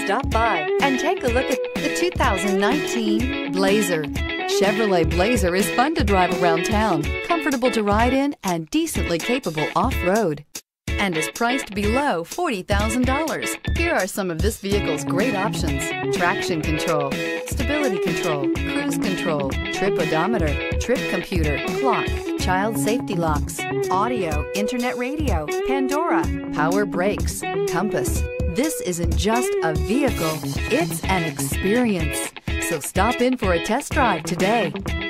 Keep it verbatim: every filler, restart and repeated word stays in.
Stop by and take a look at the two thousand nineteen Blazer. Chevrolet Blazer is fun to drive around town, comfortable to ride in, and decently capable off-road, and is priced below forty thousand dollars. Here are some of this vehicle's great options: traction control, stability control, cruise control, trip odometer, trip computer, clock, child safety locks, audio, internet radio, Pandora, power brakes, compass. This isn't just a vehicle, it's an experience. So stop in for a test drive today.